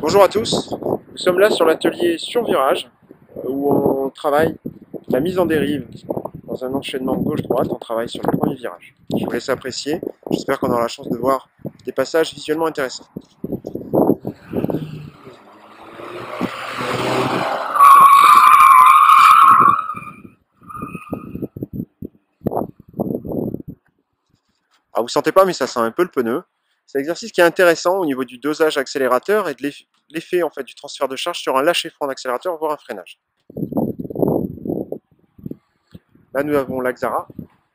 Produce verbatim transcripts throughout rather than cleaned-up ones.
Bonjour à tous, nous sommes là sur l'atelier sur virage où on travaille la mise en dérive dans un enchaînement gauche-droite. On travaille sur le premier virage. Je vous laisse apprécier, j'espère qu'on aura la chance de voir des passages visuellement intéressants. Ah, vous sentez pas, mais ça sent un peu le pneu. C'est un exercice qui est intéressant au niveau du dosage accélérateur et de l'effet en fait, du transfert de charge sur un lâcher-frein d'accélérateur, voire un freinage. Là, nous avons l'Axara.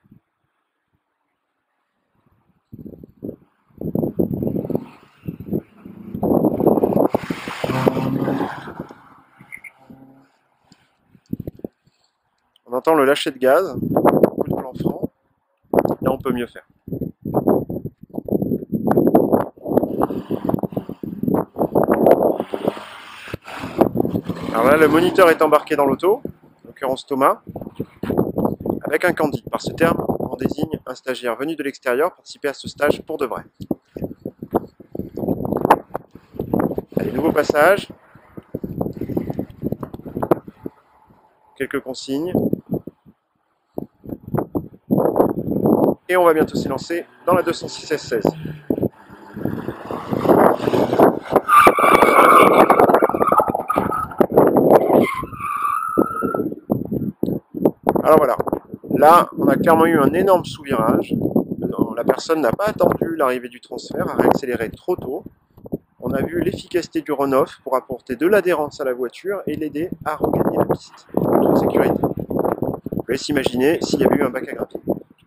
On entend le lâcher de gaz, coup de plan franc. Là, on peut mieux faire. Alors là, le moniteur est embarqué dans l'auto, en l'occurrence Thomas, avec un candide. Par ce terme, on désigne un stagiaire venu de l'extérieur participer à ce stage pour de vrai. Allez, nouveau passage. Quelques consignes. Et on va bientôt s'élancer dans la deux cent six S seize. Alors voilà, là on a clairement eu un énorme sous-virage. La personne n'a pas attendu l'arrivée du transfert, a réaccéléré trop tôt. On a vu l'efficacité du run-off pour apporter de l'adhérence à la voiture et l'aider à regagner la piste en toute sécurité. Je vous laisse imaginer s'il y avait eu un bac à gravier.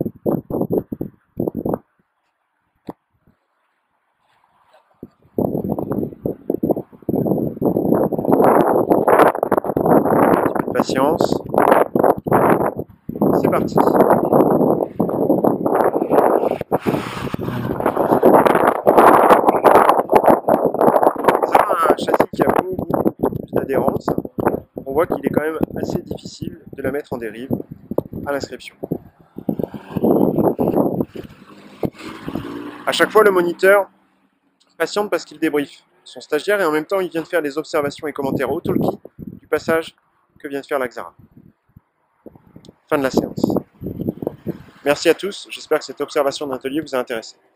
Patience, c'est parti. Ça a un châssis qui a beaucoup plus d'adhérence. On voit qu'il est quand même assez difficile de la mettre en dérive à l'inscription. À chaque fois, le moniteur patiente parce qu'il débriefe son stagiaire et en même temps, il vient de faire les observations et commentaires au talkie du passage que vient de faire l'Axara. Fin de la séance. Merci à tous, j'espère que cette observation d'atelier vous a intéressé.